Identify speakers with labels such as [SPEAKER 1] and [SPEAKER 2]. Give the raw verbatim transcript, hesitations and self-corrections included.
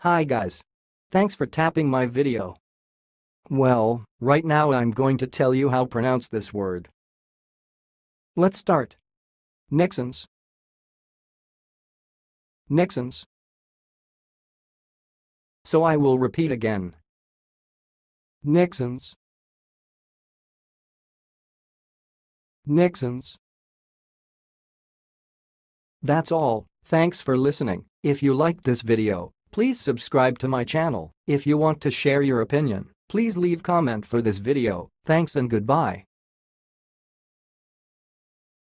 [SPEAKER 1] Hi guys. Thanks for tapping my video. Well, right now I'm going to tell you how to pronounce this word. Let's start. Nixons. Nixons. So I will repeat again. Nixons. Nixons. That's all. Thanks for listening. If you liked this video, please subscribe to my channel. If you want to share your opinion, please leave comment for this video. Thanks and goodbye.